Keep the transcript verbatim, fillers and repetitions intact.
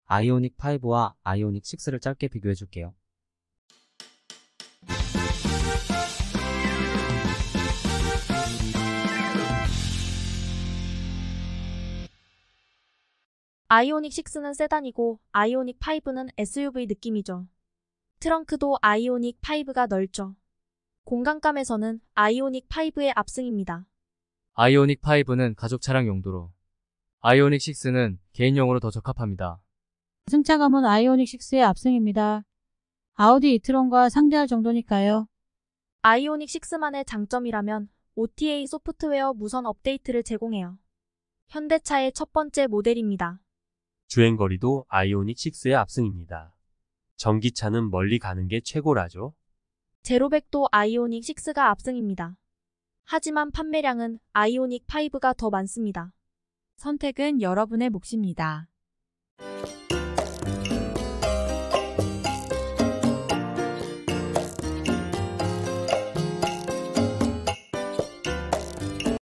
아이오닉 파이브와 아이오닉 식스를 짧게 비교해 줄게요. 아이오닉 식스는 세단이고 아이오닉 파이브는 에스유브이 느낌이죠. 트렁크도 아이오닉 파이브가 넓죠. 공간감에서는 아이오닉 파이브의 압승입니다. 아이오닉 파이브는 가족 차량 용도로, 아이오닉 식스는 개인용으로 더 적합합니다. 승차감은 아이오닉 식스의 압승입니다. 아우디 이트론과 상대할 정도니까요. 아이오닉 식스만의 장점이라면 오티에이 소프트웨어 무선 업데이트를 제공해요. 현대차의 첫 번째 모델입니다. 주행거리도 아이오닉 식스의 압승입니다. 전기차는 멀리 가는 게 최고라죠. 제로백도 아이오닉 식스가 압승입니다. 하지만 판매량은 아이오닉 파이브가 더 많습니다. 선택은 여러분의 몫입니다.